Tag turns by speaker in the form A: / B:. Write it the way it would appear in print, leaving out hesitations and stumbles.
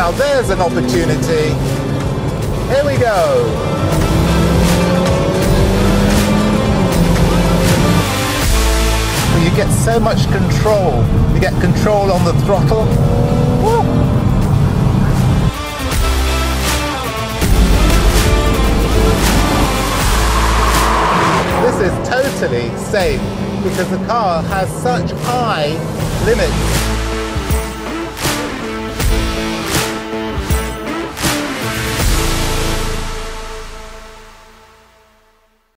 A: Now there's an opportunity. Here we go. You get so much control. You get control on the throttle. Woo. This is totally safe because the car has such high limits